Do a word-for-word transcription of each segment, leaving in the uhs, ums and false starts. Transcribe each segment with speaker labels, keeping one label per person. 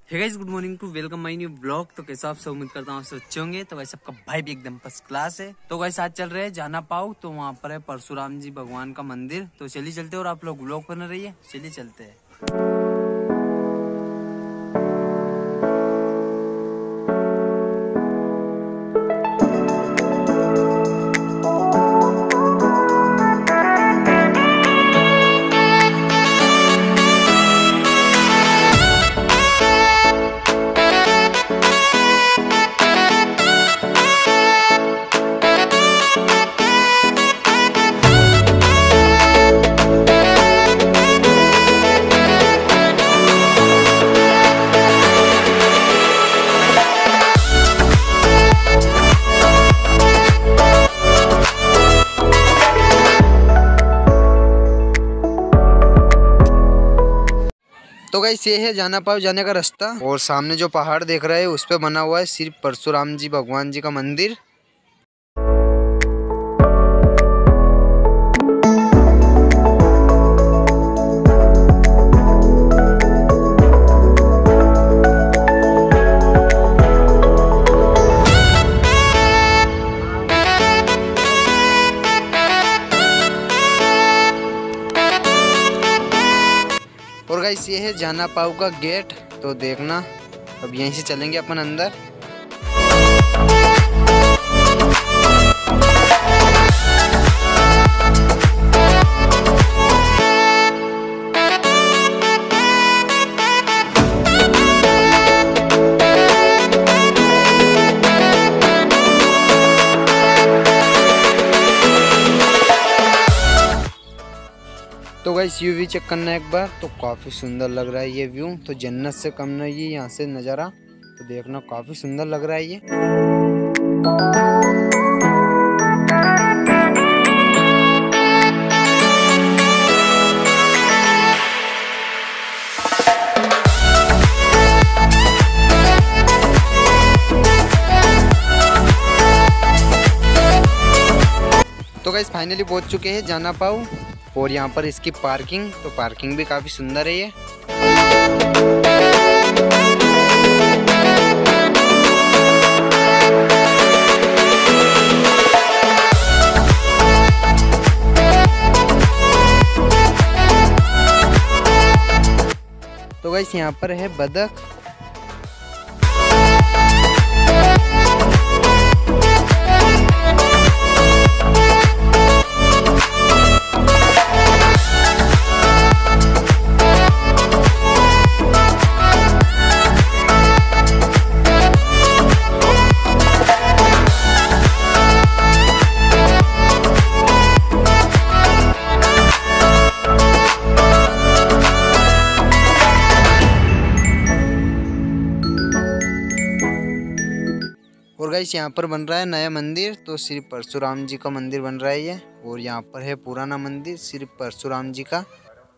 Speaker 1: Hey guys, good morning to welcome my new blog. तो कैसा आप सब, उम्मीद करता हूँ आप सब अच्छे होंगे। तो गाइस सबका भाई भी एकदम फर्स्ट क्लास है। तो गाइस आज चल रहे हैं जाना पाओ, तो वहाँ पर है परशुराम जी भगवान का मंदिर। तो चलिए चलते हैं और आप लोग ब्लॉग बना रहिए। चलिए चलते हैं। तो गाइस ये है जाना पाओ जाने का रास्ता, और सामने जो पहाड़ देख रहे हैं उस पे बना हुआ है श्री परशुराम जी भगवान जी का मंदिर। और गाइस ये है जाना पाओ का गेट। तो देखना, अब यहीं से चलेंगे अपन अंदर। तो गाइस व्यू भी चेक करना एक बार, तो काफ़ी सुंदर लग रहा है ये व्यू। तो जन्नत से कम नहीं है यहाँ से नज़ारा। तो देखना काफ़ी सुंदर लग रहा है ये। तो गाइस फाइनली पहुँच चुके हैं जाना पाओ, और यहाँ पर इसकी पार्किंग, तो पार्किंग भी काफ़ी सुंदर है ये। तो गाइस यहाँ पर है बतख। और गाइस यहाँ पर बन रहा है नया मंदिर, तो श्री परशुराम जी का मंदिर बन रहा है ये। और यहाँ पर है पुराना मंदिर श्री परशुराम जी का।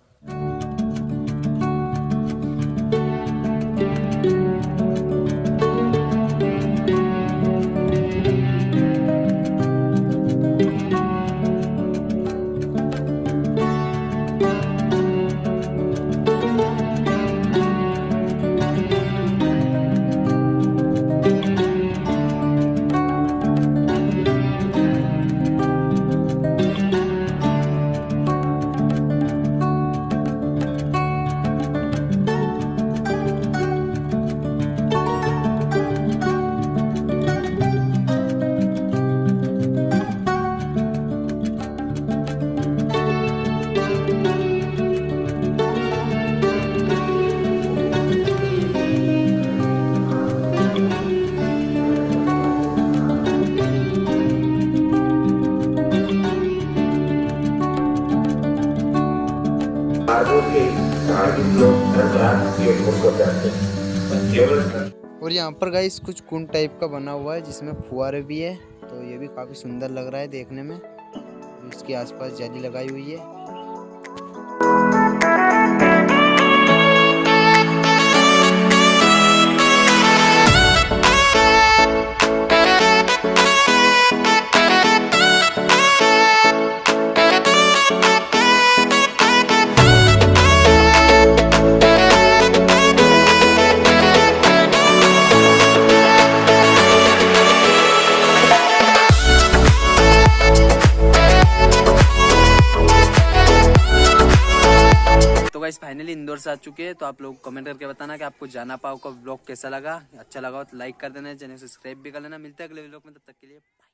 Speaker 1: और यहाँ पर गाइस कुछ कुंड टाइप का बना हुआ है जिसमें फुहारे भी है। तो ये भी काफी सुंदर लग रहा है देखने में। इसके आसपास जाली लगाई हुई है। गाइस फाइनली इंदौर से आ चुके हैं। तो आप लोग कमेंट करके बताना कि आपको जाना पाओ का ब्लॉग कैसा लगा। अच्छा लगा तो लाइक कर देना, चैनल सब्सक्राइब भी कर लेना। मिलते हैं अगले व्लॉग में, तब तक के लिए बाय।